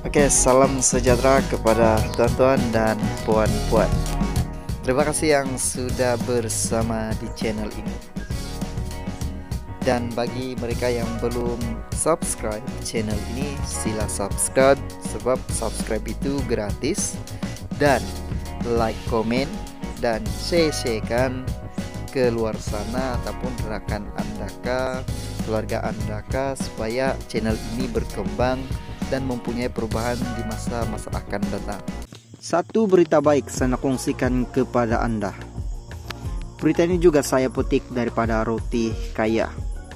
Oke, salam sejahtera kepada tuan-tuan dan puan-puan. Terima kasih yang sudah bersama di channel ini. Dan bagi mereka yang belum subscribe channel ini, sila subscribe sebab subscribe itu gratis. Dan like, komen, dan share-kan ke luar sana ataupun rekan Anda, keluarga Anda, supaya channel ini berkembang dan mempunyai perubahan di masa-masa akan datang. Satu berita baik saya kongsikan kepada Anda. Berita ini juga saya petik daripada Roti Kaya.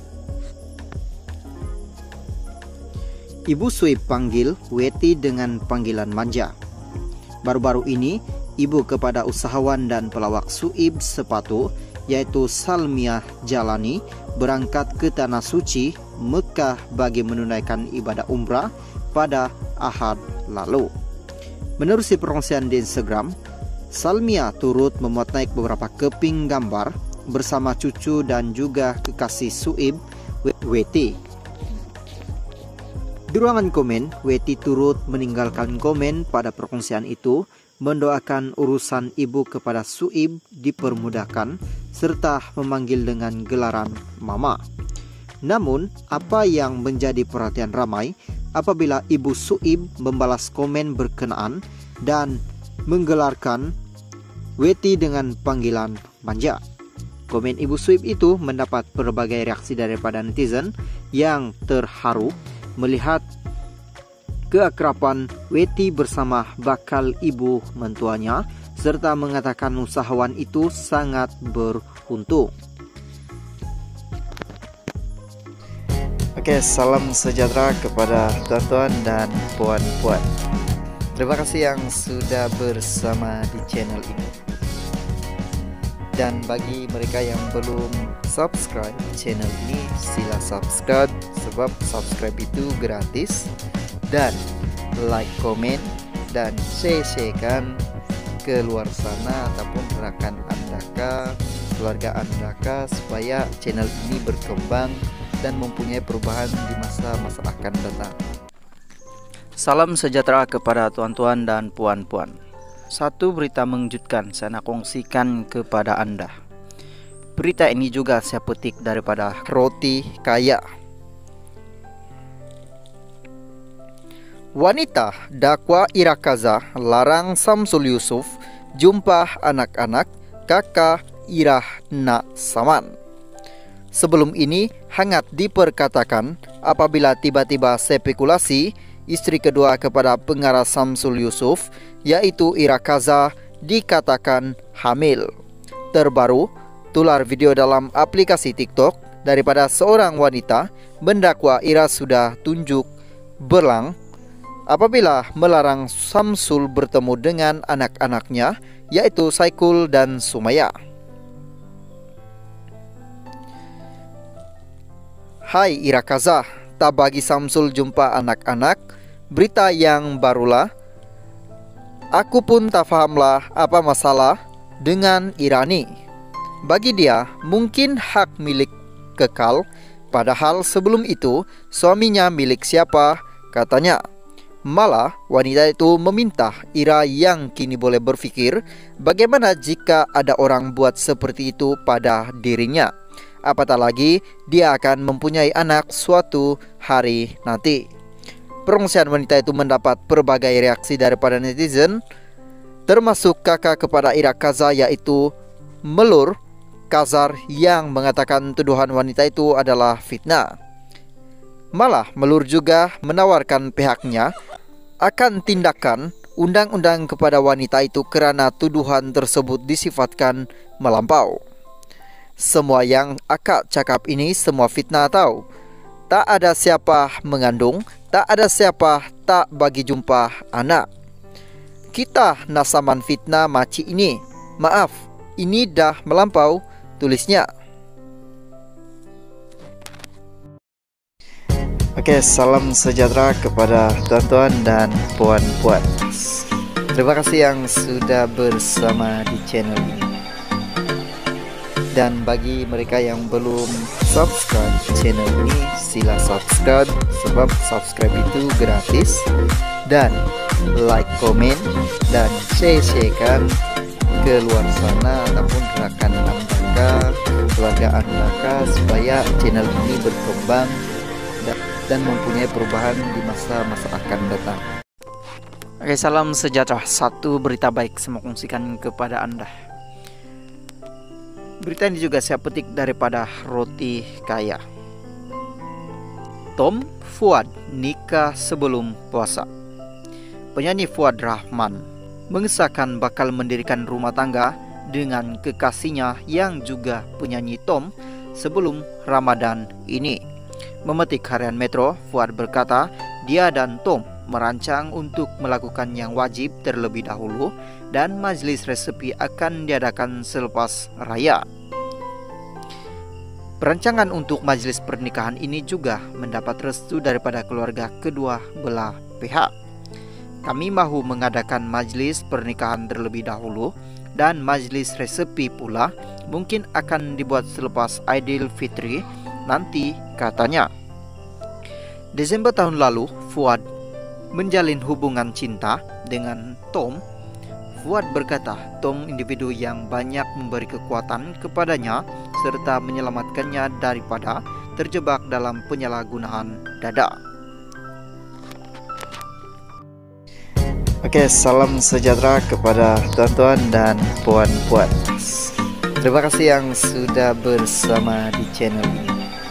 Ibu Suib panggil Weti dengan panggilan manja. Baru-baru ini, ibu kepada usahawan dan pelawak Suib sepatu, yaitu Salmiah Jalani, berangkat ke Tanah Suci, Mekah bagi menunaikan ibadah umrah pada Ahad lalu. Menerusi perkongsian di Instagram, Salmiah turut memuat naik beberapa keping gambar bersama cucu dan juga kekasih Suib, Weti. Di ruangan komen, Weti turut meninggalkan komen pada perkongsian itu, mendoakan urusan ibu kepada Suib dipermudahkan, serta memanggil dengan gelaran Mama. Namun, apa yang menjadi perhatian ramai apabila ibu Suib membalas komen berkenaan dan menggelarkan Weti dengan panggilan manja. Komen ibu Suib itu mendapat berbagai reaksi daripada netizen yang terharu melihat keakraban Weti bersama bakal ibu mentuanya, serta mengatakan usahawan itu sangat beruntung. Oke, salam sejahtera kepada tuan-tuan dan puan-puan. Terima kasih yang sudah bersama di channel ini. Dan bagi mereka yang belum subscribe channel ini, sila subscribe sebab subscribe itu gratis. Dan like, komen, dan share-kan ke luar sana ataupun rekan Anda, keluarga Anda, supaya channel ini berkembang dan mempunyai perubahan di masa-masa akan datang. Salam sejahtera kepada tuan-tuan dan puan-puan. Satu berita mengejutkan saya nak kongsikan kepada Anda. Berita ini juga saya petik daripada Roti Kaya. Wanita dakwa Irakaza larang Samsul Yusuf jumpa anak-anak kakak Irah Nak Saman. Sebelum ini hangat diperkatakan apabila tiba-tiba spekulasi istri kedua kepada pengarah Samsul Yusuf, yaitu Irakaza, dikatakan hamil. Terbaru, tular video dalam aplikasi TikTok daripada seorang wanita mendakwa Ira sudah tunjuk belang apabila melarang Samsul bertemu dengan anak-anaknya, yaitu Saikul dan Sumaya. Hai Irakaza, tak bagi Samsul jumpa anak-anak, berita yang barulah. Aku pun tak fahamlah apa masalah dengan Irani. Bagi dia, mungkin hak milik kekal, padahal sebelum itu suaminya milik siapa, katanya. Malah wanita itu meminta Ira yang kini boleh berpikir bagaimana jika ada orang buat seperti itu pada dirinya. Apatah lagi dia akan mempunyai anak suatu hari nanti. Perkongsian wanita itu mendapat berbagai reaksi daripada netizen, termasuk kakak kepada Irakaza, yaitu Melur Kazar, yang mengatakan tuduhan wanita itu adalah fitnah. Malah Melur juga menawarkan pihaknya akan tindakan undang-undang kepada wanita itu kerana tuduhan tersebut disifatkan melampau. Semua yang akak cakap ini semua fitnah tahu. Tak ada siapa mengandung, tak ada siapa tak bagi jumpa anak. Kita nasaman fitnah maci ini. Maaf, ini dah melampau, tulisnya. Oke, salam sejahtera kepada tuan-tuan dan puan-puan. Terima kasih yang sudah bersama di channel ini. Dan bagi mereka yang belum subscribe channel ini, sila subscribe sebab subscribe itu gratis. dan like, komen, dan share-kan ke luar sana ataupun rekan Anda, keluarga Anda, supaya channel ini berkembang dan mempunyai perubahan di masa-masa akan datang. Oke, salam sejahtera. Satu berita baik saya mau kongsikan kepada Anda. Berita ini juga saya petik daripada Roti Kaya. Tom Fuad nikah sebelum puasa. Penyanyi Fuad Rahman mengesahkan bakal mendirikan rumah tangga dengan kekasihnya yang juga penyanyi Tom sebelum Ramadan ini. Memetik Harian Metro, Fuad berkata dia dan Tom merancang untuk melakukan yang wajib terlebih dahulu dan majelis resepi akan diadakan selepas raya. Perancangan untuk majelis pernikahan ini juga mendapat restu daripada keluarga kedua belah pihak. Kami mahu mengadakan majelis pernikahan terlebih dahulu dan majelis resepi pula mungkin akan dibuat selepas Aidilfitri nanti, katanya. Desember tahun lalu, Fuad menjalin hubungan cinta dengan Tom. Fuad berkata Tom individu yang banyak memberi kekuatan kepadanya serta menyelamatkannya daripada terjebak dalam penyalahgunaan dada. Oke, salam sejahtera kepada tuan-tuan dan puan-puan. Terima kasih yang sudah bersama di channel ini.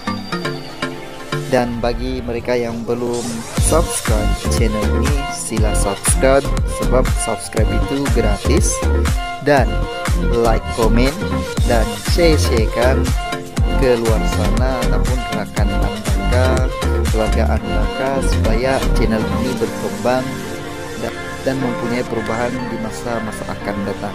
Dan bagi mereka yang belum subscribe channel ini, sila subscribe, sebab subscribe itu gratis. Dan like, komen, dan share-kan ke luar sana ataupun rekan Anda, keluarga Anda, supaya channel ini berkembang dan mempunyai perubahan di masa-masa akan datang.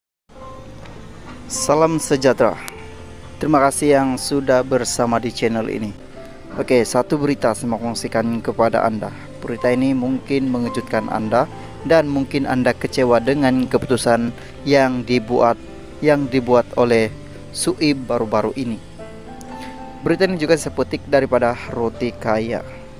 Salam sejahtera. Terima kasih yang sudah bersama di channel ini. Oke, satu berita saya mau kongsikan kepada Anda. Berita ini mungkin mengejutkan Anda dan mungkin Anda kecewa dengan keputusan yang dibuat oleh Suib baru-baru ini. Berita ini juga saya petik daripada Roti Kaya.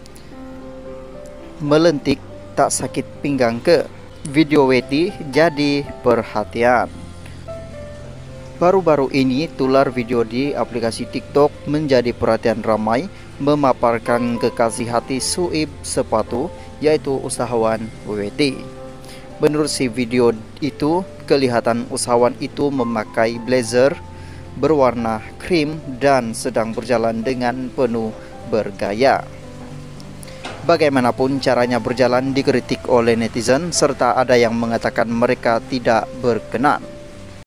Melentik tak sakit pinggang ke? Video Weti jadi perhatian. Baru-baru ini tular video di aplikasi TikTok menjadi perhatian ramai, memaparkan kekasih hati Suib sepatu, yaitu usahawan Weti. Menurut si video itu, kelihatan usahawan itu memakai blazer berwarna krim dan sedang berjalan dengan penuh bergaya. Bagaimanapun caranya berjalan dikritik oleh netizen serta ada yang mengatakan mereka tidak berkenan.